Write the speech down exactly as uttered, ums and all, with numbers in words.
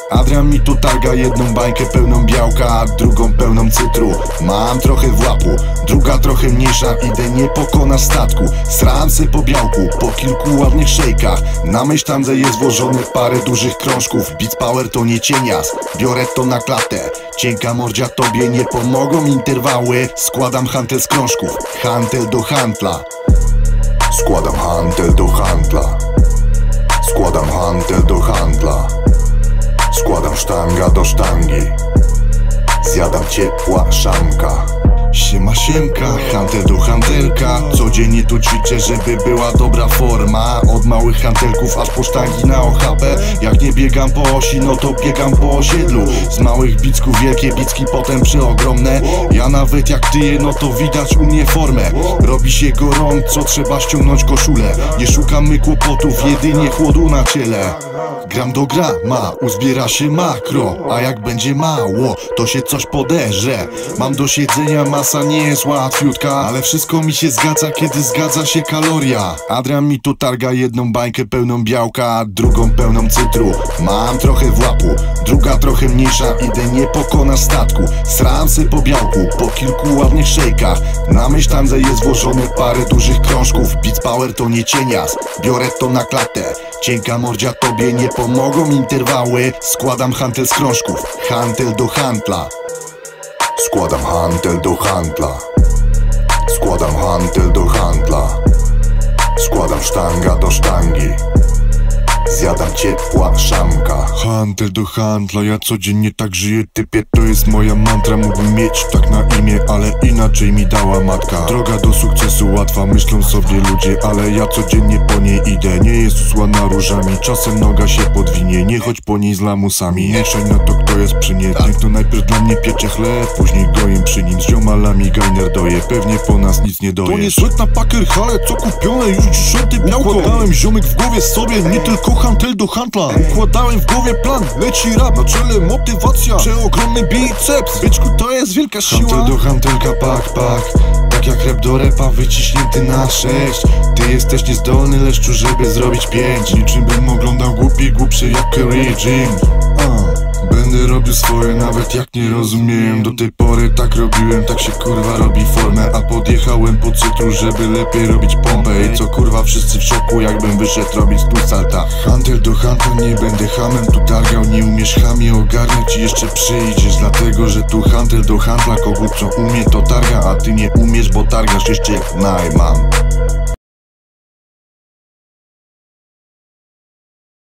Adrian mi tu targa jedną bańkę pełną białka, a drugą pełną cytru. Mam trochę w łapu, druga trochę mniejsza, idę nie pokona statku. Sram se po białku, po kilku ładnych szejkach. Na mej sztandze jest włożone parę dużych krążków. Beats Power to nie cienias, biorę to na klatę. Cienka mordzia, tobie nie pomogą interwały. Składam hantel z krążków, hantel do hantla. Składam hantel do hantla. Składam hantel do hantla. Składam sztanga do sztangi. Zjadam ciepła szamka. Siema siemka, hantel do hantelka. Codziennie tu ćwiczę, żeby była dobra forma. Od małych hantelków aż po sztangi na ochapę. Jak nie biegam po osi, no to biegam po osiedlu. Z małych bicków wielkie bicki, potem przeogromne. Ja nawet jak tyję, no to widać u mnie formę. Robi się gorąco, trzeba ściągnąć koszulę. Nie szukamy kłopotów, jedynie chłodu na ciele. Gram do grama, uzbiera się makro. A jak będzie mało, to się coś poderze. Mam do siedzenia, masa nie jest łatwiutka, ale wszystko mi się zgadza, kiedy zgadza się kaloria. Adrian mi tu targa jedną bańkę pełną białka, a drugą pełną cytru. Mam trochę w łapu, druga trochę mniejsza, idę nie pokona statku. Sram se po białku, po kilku ładnych szejkach. Na mej sztandze jest włożone parę dużych krążków. Beats Power to nie cienias, biorę to na klatę. Cienka mordzia, tobie nie pomogą interwały. Składam hantel z krążków, hantel do hantla. Składam hantel do hantla. Składam hantel do hantla. Składam sztanga do sztangi. Zjadam ciepła szamka. Hantel do hantla, ja codziennie tak żyję, typie, to jest moja mantra. Mógłbym mieć tak na imię, ale inaczej mi dała matka. Droga do sukcesu łatwa, myślą sobie ludzie, ale ja codziennie po niej idę. Nie jest usłana różami, czasem noga się podwinie. Nie chodź po niej z lamusami, nie szaj na to, kto jest przy niej. Niech to najpierw dla mnie piecze chleb, później gojem przy nim. Z ziomalami gajner doje, pewnie po nas nic nie dojesz. To nie słek na paker hale, co kupione już dziesiąty białko. Układałem ziomek w głowie sobie, nie tylko hantel do hantla. Układałem w głowie plan, leci rap, na czele motywacja, przeogromny biceps, byczku to jest wielka siła. Hantel do hantelka, pak, pak. Tak jak rap do repa, wyciśnięty na sześć. Ty jesteś niezdolny, leszczu, żeby zrobić pięć. Niczym bym oglądał głupi, głupszy jak Curry Jim. uh. Będę robił swoje, nawet jak nie rozumiem. Do tej pory tak robiłem, tak się kurwa robi formę. A podjechałem po cytru, żeby lepiej robić pompę. I co kurwa, wszyscy w szoku, jakbym wyszedł robić tu salta. Hantel do hantla, nie będę hamem tu targał. Nie umiesz chamie ogarniać i jeszcze przyjdziesz. Dlatego, że tu hantel do hantla, kogut co umie to targa, a ty nie umiesz, bo targasz jeszcze jak najman.